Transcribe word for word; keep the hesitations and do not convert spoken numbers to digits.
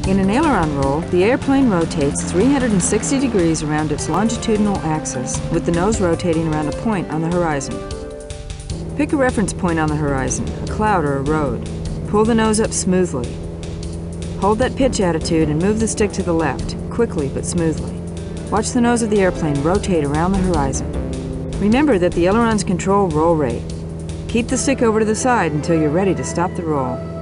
In an aileron roll, the airplane rotates three hundred sixty degrees around its longitudinal axis, with the nose rotating around a point on the horizon. Pick a reference point on the horizon, a cloud or a road. Pull the nose up smoothly. Hold that pitch attitude and move the stick to the left, quickly but smoothly. Watch the nose of the airplane rotate around the horizon. Remember that the ailerons control roll rate. Keep the stick over to the side until you're ready to stop the roll.